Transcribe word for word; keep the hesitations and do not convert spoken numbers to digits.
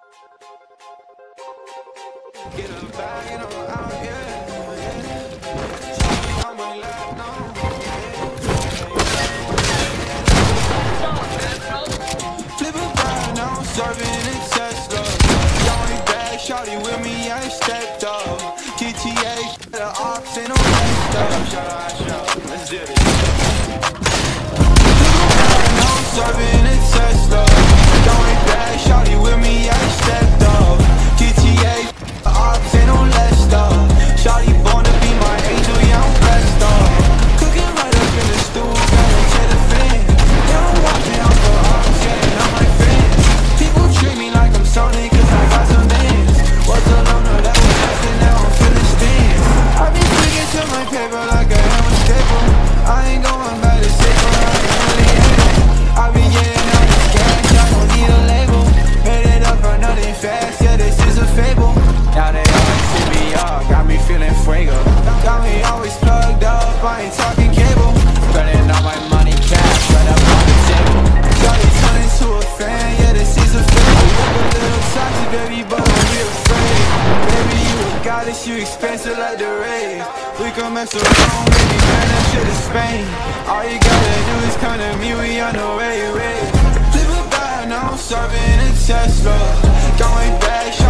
Get a bag and I'm out, yeah, yeah. She on my lap, no, yeah. Flip a bag, now I'm serving in Tesla. Going back, shawty with me, I stepped up. G T A, the ops ain't no messed up. Shout out, shout out, let's do this. Flip a bag, now I'm serving in Tesla. Going back, shawty with me, I stepped up. G T A, the ops ain't no less up. Shawty born to be my angel, yeah, I'm blessed up. Cooking right up in the stew, gotta check the fan. Yeah, I'm watching out for ops, yeah, and I'm my fans. People treat me like I'm Sonic, cause I got some bands. Was a loner that was left and now I'm feeling stands. I've been sticking to my paper like a hammer staple. I ain't going back to safer, I ain't really able. I've been getting all this cash, I don't need a label. Made it up for nothing fast, yeah, this is a fable. Now they always hit me up, got me feeling fuego. Got me always plugged up, I ain't talking cable. Spending all my money cash, right up on the table. Shawty turn into a fan, yeah, this is a fable. Look a little toxic, baby, but don't be afraid. Baby, you a goddess, you expensive like the rays. We can mess around, baby, man, that shit is Spain. All you gotta do is come to me, we on the way, way. Flip a bag, now I'm serving in Tesla. Going back,